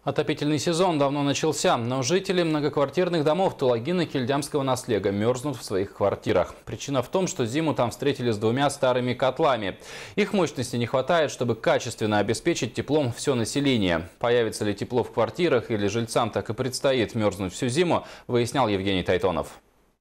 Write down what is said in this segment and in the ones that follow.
Отопительный сезон давно начался, но жители многоквартирных домов Тулагина-Кильдямского наслега мерзнут в своих квартирах. Причина в том, что зиму там встретили с двумя старыми котлами. Их мощности не хватает, чтобы качественно обеспечить теплом все население. Появится ли тепло в квартирах или жильцам так и предстоит мерзнуть всю зиму, выяснял Евгений Тайтонов.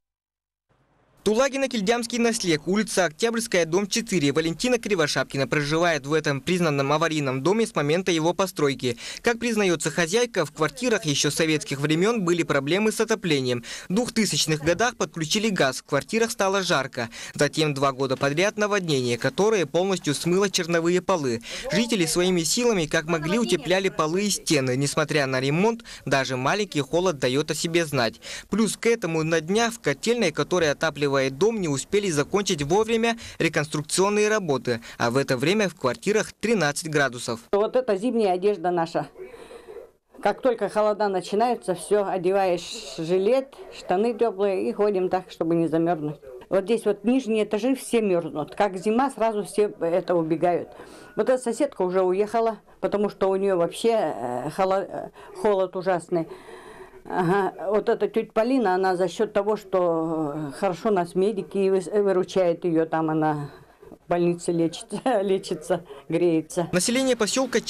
Тулагина-Кильдямский наслег, улица Октябрьская, дом 4. Валентина Кривошапкина проживает в этом признанном аварийном доме с момента его постройки. Как признается хозяйка, в квартирах еще советских времен были проблемы с отоплением. В 2000-х годах подключили газ, в квартирах стало жарко. Затем 2 года подряд наводнение, которое полностью смыло черновые полы. Жители своими силами как могли утепляли полы и стены. Несмотря на ремонт, даже маленький холод дает о себе знать. Плюс к этому на днях в котельной, которая отапливает дом, не успели закончить вовремя реконструкционные работы, а в это время в квартирах 13 градусов. Вот это зимняя одежда наша. Как только холода начинаются, все, одеваешь жилет, штаны теплые и ходим так, чтобы не замерзнуть. Вот здесь вот нижние этажи все мерзнут. Как зима, сразу все это убегают. Вот эта соседка уже уехала, потому что у нее вообще холод ужасный. Ага. Вот эта тетя Полина, она за счет того, что хорошо нас медики выручают ее, там она в больнице лечится, греется. Население поселка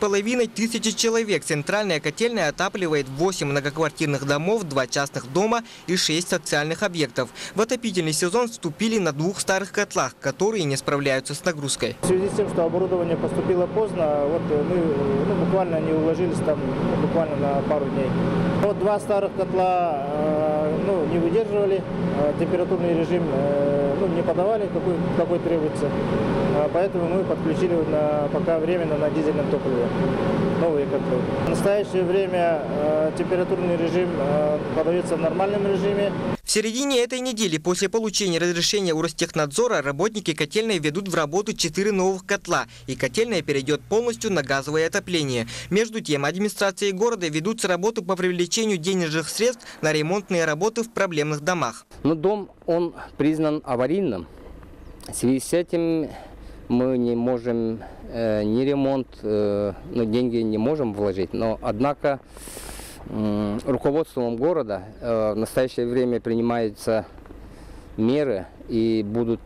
4500 человек. Центральная котельная отапливает 8 многоквартирных домов, 2 частных дома и 6 социальных объектов. В отопительный сезон вступили на 2 старых котлах, которые не справляются с нагрузкой. В связи с тем, что оборудование поступило поздно, вот мы буквально не уложились там буквально на пару дней. Вот 2 старых котла не выдерживали, температурный режим не подавали, какой требуется. Поэтому мы подключили пока временно на дизельном топливе новые котлы. В настоящее время температурный режим подается в нормальном режиме. В середине этой недели после получения разрешения у Ростехнадзора работники котельной введут в работу 4 новых котла, и котельная перейдет полностью на газовое отопление. Между тем, администрацией города ведутся работы по привлечению денежных средств на ремонтные работы в проблемных домах. Но дом, он признан аварийным. В связи с этим мы не можем ни ремонт, деньги не можем вложить, но однако руководством города в настоящее время принимаются меры и будут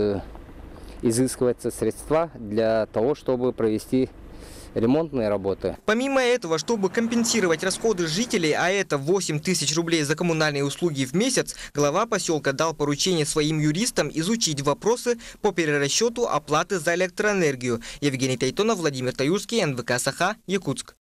изыскиваться средства для того, чтобы провести ремонтные работы. Помимо этого, чтобы компенсировать расходы жителей, а это 8000 рублей за коммунальные услуги в месяц, глава поселка дал поручение своим юристам изучить вопросы по перерасчету оплаты за электроэнергию. Евгений Тайтонов, Владимир Таюрский, НВК Саха, Якутск.